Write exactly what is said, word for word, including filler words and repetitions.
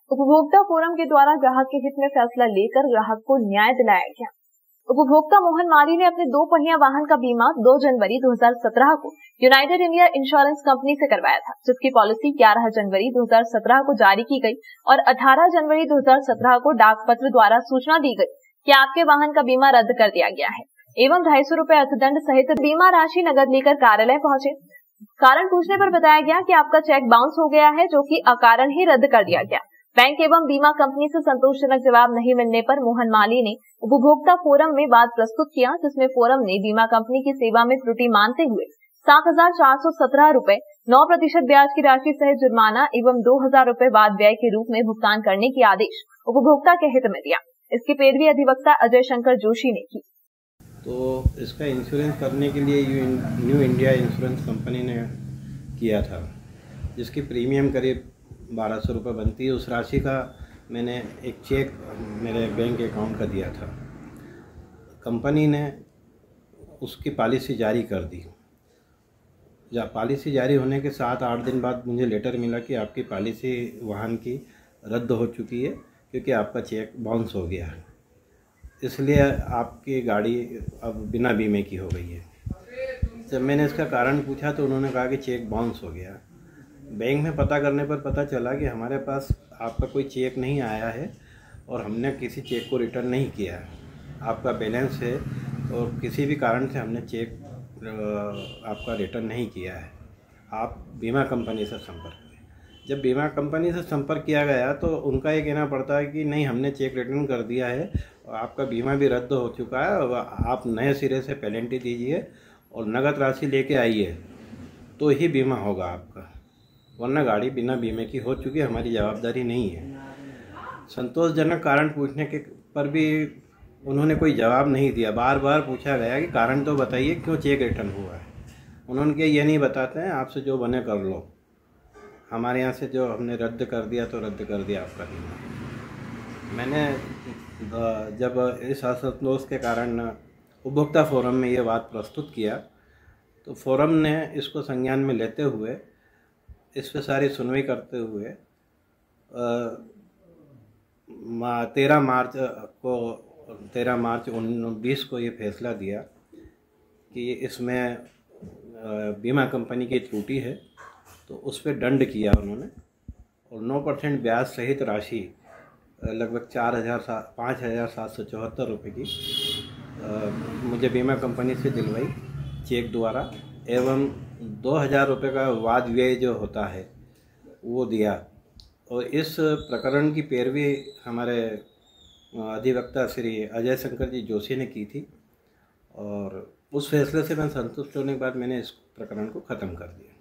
उपभोक्ता फोरम के द्वारा ग्राहक के हित में फैसला लेकर ग्राहक को न्याय दिलाया गया। उपभोक्ता मोहन माली ने अपने दो पहिया वाहन का बीमा दो जनवरी दो हज़ार सत्रह को यूनाइटेड इंडिया इंश्योरेंस कंपनी से करवाया था, जिसकी पॉलिसी ग्यारह जनवरी दो हज़ार सत्रह को जारी की गई और अठारह जनवरी दो हज़ार सत्रह को डाक पत्र द्वारा सूचना दी गई कि आपके वाहन का बीमा रद्द कर दिया गया है एवं ढाई सौ रूपये अर्थदंड सहित बीमा राशि नकद लेकर कार्यालय पहुंचे। कारण पूछने पर बताया गया कि आपका चेक बाउंस हो गया है, जो कि अकारण ही रद्द कर दिया गया। बैंक एवं बीमा कंपनी से संतोषजनक जवाब नहीं मिलने पर मोहन माली ने उपभोक्ता फोरम में वाद प्रस्तुत किया, जिसमें फोरम ने बीमा कंपनी की सेवा में त्रुटि मानते हुए सात हजार चार सौ सत्रह रूपये नौ प्रतिशत ब्याज की राशि सहित जुर्माना एवं दो हजार रूपये बाद व्यय के रूप में भुगतान करने की आदेश उपभोक्ता के हित में दिया। इसकी पैरवी अधिवक्ता अजय शंकर जोशी ने की। तो इसका इंश्योरेंस करने के लिए न्यू इंडिया इंश्योरेंस कंपनी ने किया था, जिसकी प्रीमियम करीब बारह सौ रुपये बनती है। उस राशि का मैंने एक चेक मेरे बैंक अकाउंट का दिया था। कंपनी ने उसकी पॉलिसी जारी कर दी। या पॉलिसी जारी होने के सात आठ दिन बाद मुझे लेटर मिला कि आपकी पॉलिसी वाहन की रद्द हो चुकी है, क्योंकि आपका चेक बाउंस हो गया है, इसलिए आपकी गाड़ी अब बिना बीमे की हो गई है। जब मैंने इसका कारण पूछा तो उन्होंने कहा कि चेक बाउंस हो गया। बैंक में पता करने पर पता चला कि हमारे पास आपका कोई चेक नहीं आया है और हमने किसी चेक को रिटर्न नहीं किया है। आपका बैलेंस है और किसी भी कारण से हमने चेक आपका रिटर्न नहीं किया है। आप बीमा कंपनी से संपर्क करें। जब बीमा कंपनी से संपर्क किया गया तो उनका ये कहना पड़ता है कि नहीं, हमने चेक रिटर्न कर दिया है और आपका बीमा भी रद्द हो चुका है और आप नए सिरे से पेनल्टी दीजिए और नगद राशि लेके आइए तो ही बीमा होगा आपका, वरना गाड़ी बिना बीमे की हो चुकी है, हमारी जवाबदारी नहीं है। संतोषजनक कारण पूछने के पर भी उन्होंने कोई जवाब नहीं दिया। बार बार पूछा गया कि कारण तो बताइए क्यों चेक रिटर्न हुआ है। उन्होंने कहा ये नहीं बताते हैं, आपसे जो बने कर लो, हमारे यहाँ से जो हमने रद्द कर दिया तो रद्द कर दिया आपका बीमा। मैंने जब इस असंतोष के कारण उपभोक्ता फोरम में ये बात प्रस्तुत किया तो फोरम ने इसको संज्ञान में लेते हुए इस पर सारी सुनवाई करते हुए तेरह मार्च को तेरह मार्च बीस को ये फैसला दिया कि इसमें बीमा कंपनी की त्रुटि है, तो उस पर दंड किया उन्होंने और नौ परसेंट ब्याज सहित राशि लगभग चार हज़ार पाँच हज़ार सात सौ चौहत्तर रुपये की आ, मुझे बीमा कंपनी से दिलवाई चेक द्वारा एवं दो हज़ार रुपये का वाद व्यय जो होता है वो दिया। और इस प्रकरण की पैरवी हमारे अधिवक्ता श्री अजय शंकर जी जोशी ने की थी और उस फैसले से मैं संतुष्ट होने के बाद मैंने इस प्रकरण को ख़त्म कर दिया।